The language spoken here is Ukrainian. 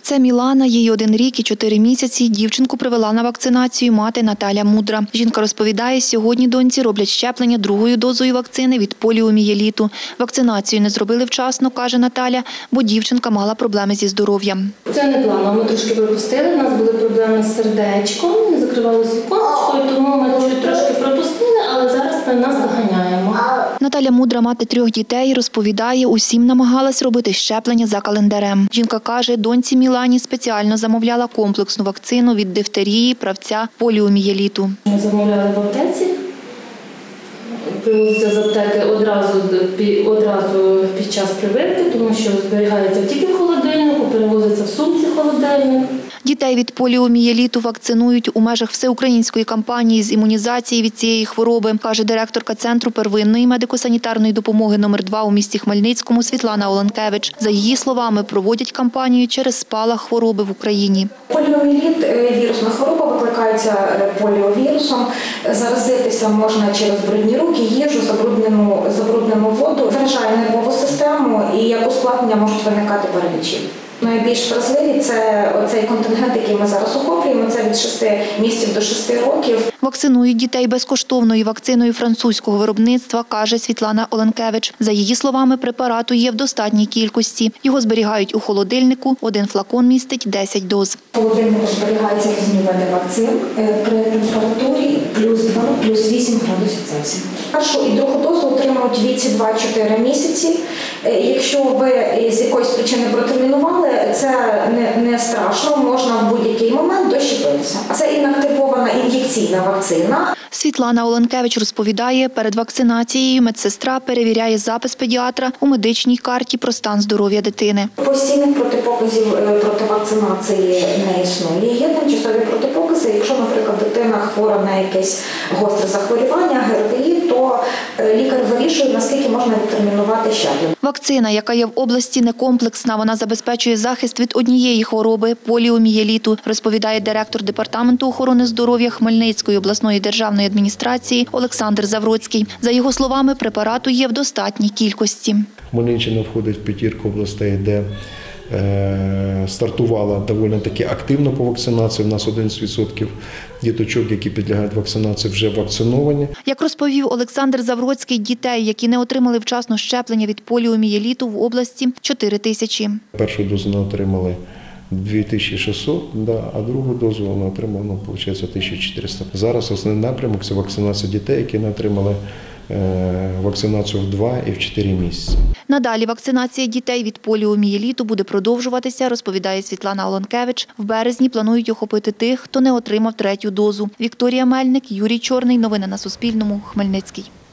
Це Мілана, їй 1 рік і 4 місяці. Дівчинку привела на вакцинацію мати Наталя Мудра. Жінка розповідає, сьогодні доньці роблять щеплення 2-ю дозою вакцини від поліомієліту. Вакцинацію не зробили вчасно, каже Наталя, бо дівчинка мала проблеми зі здоров'ям. Це не планово, ми трошки пропустили, у нас були проблеми з сердечком, не закривалося віконечко, тому ми трошки пропустили, але зараз ми нас доганяємо. Наталя Мудра, мати 3 дітей, розповідає, усім намагалась робити щеплення за календарем. Жінка каже, доньці Мілані спеціально замовляла комплексну вакцину від дифтерії, правця, поліомієліту. Ми замовляли в аптеці, привозиться з аптеки одразу під час прививки, тому що зберігається тільки в холодильнику, перевозиться в сумці холодильник. Дітей від поліомієліту вакцинують у межах всеукраїнської кампанії з імунізації від цієї хвороби, каже директорка Центру первинної медико-санітарної допомоги номер 2 у місті Хмельницькому Світлана Оленкевич. За її словами, проводять кампанію через спалах хвороби в Україні. Поліомієліт – вірусна хвороба, викликається поліовірусом. Заразитися можна через брудні руки, їжу, забруднену воду. Вражає нервову систему і як ускладнення можуть виникати паралічі. Найбільш вразливі – це оцей контингент, який ми зараз охоплюємо, це від 6 місяців до 6 років. Вакцинують дітей безкоштовною вакциною французького виробництва, каже Світлана Оленкевич. За її словами, препарату є в достатній кількості. Його зберігають у холодильнику, 1 флакон містить 10 доз. В холодильнику зберігаються різні види вакцин при температурі плюс 2, плюс 8 градусів Цельсія. Першу і другу дозу отримують віці 2-4 місяці. Якщо ви з якоїсь причини протермінували, це не страшно, можна в будь-який момент дощепитися. Це інактивована ін'єкційна вакцина. Світлана Оленкевич розповідає, перед вакцинацією медсестра перевіряє запис педіатра у медичній карті про стан здоров'я дитини. Постійних протипоказів проти вакцинації не існує. Є тимчасові протипокази. Якщо, наприклад, дитина хвора на якесь гостре захворювання, ГРВІ, то лікар вирішує, наскільки можна відтермінувати щеплення. Вакцина, яка є в області, не комплексна. Вона забезпечує захист від однієї хвороби – поліомієліту, розповідає директор Департаменту охорони здоров'я Хмельницької обласної державної адміністрації Олександр Завроцький. За його словами, препарату є в достатній кількості. Хмельниччина входить в 5 областей, де стартувала доволі таки активно по вакцинації. У нас 11% діточок, які підлягають вакцинації, вже вакциновані. Як розповів Олександр Завроцький, дітей, які не отримали вчасно щеплення від поліомієліту в області – 4 тисячі. Першу дозу вони отримали 2600, а другу дозу вони отримали, виходить, 1400. Зараз основний напрямок – це вакцинація дітей, які не отримали вакцинацію в 2 і в 4 місяці. Надалі вакцинація дітей від поліомієліту буде продовжуватися, розповідає Світлана Оленкевич. В березні планують охопити тих, хто не отримав 3-ю дозу. Вікторія Мельник, Юрій Чорний. Новини на Суспільному. Хмельницький.